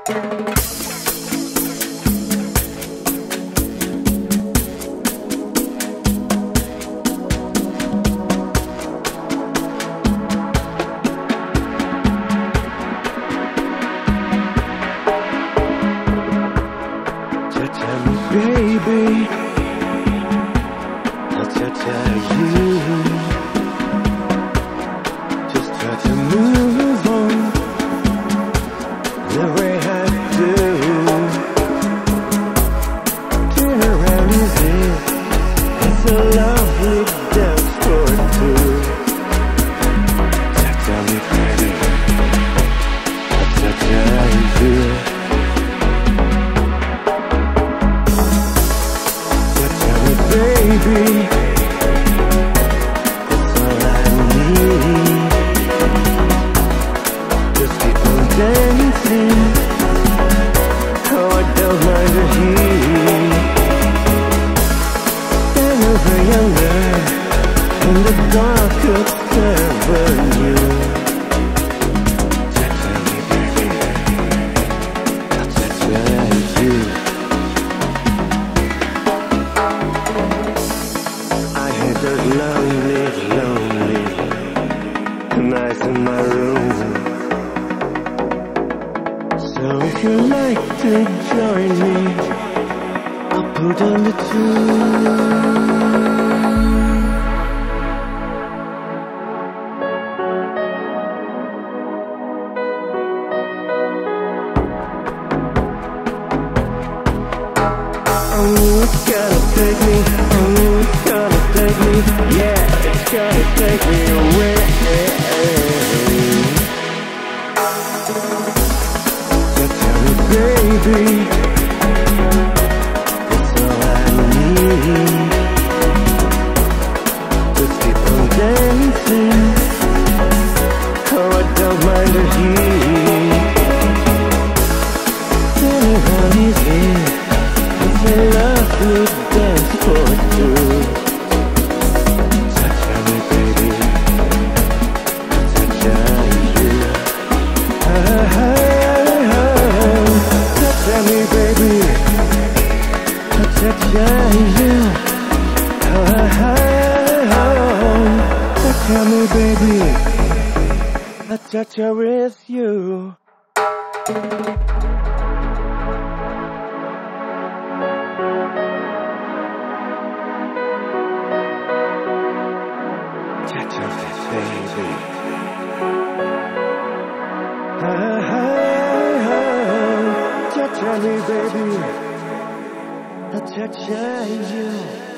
Baby, I'll tell you. Just try to move on the way I do. Turn around easy. It's a lovely dance for two. Tell me, baby, I'll tell you. Baby, that's all I need. Just keep on dancing. Oh, I don't mind the heat. Then over younger, in the dark could cover you. Tell me, baby, I'll tell you. Lonely, lonely nights in my room. So if you like to join me, I'll put on the tune. Oh, it's gonna take me. Oh, it's gonna take me. Yeah, it's gonna take me away. So tell me, baby, that's all I need. Just keep on dancing. Oh, I don't mind the heat. Turn around easy. It's a lovely dance for two. Tell me, baby, I touch her with you. Touch her, baby. Touch me, baby. I touch you.